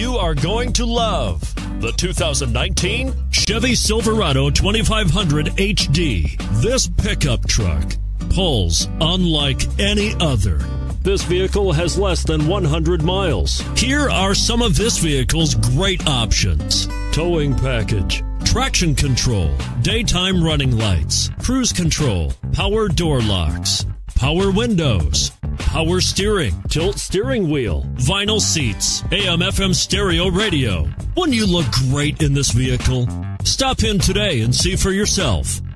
you are going to love the 2019 Chevy Silverado 2500HD. This pickup truck pulls unlike any other. This vehicle has less than 100 miles. Here are some of this vehicle's great options: towing package, traction control, daytime running lights, cruise control, power door locks, power windows, power steering, tilt steering wheel, vinyl seats, AM/FM stereo radio. Wouldn't you look great in this vehicle? Stop in today and see for yourself.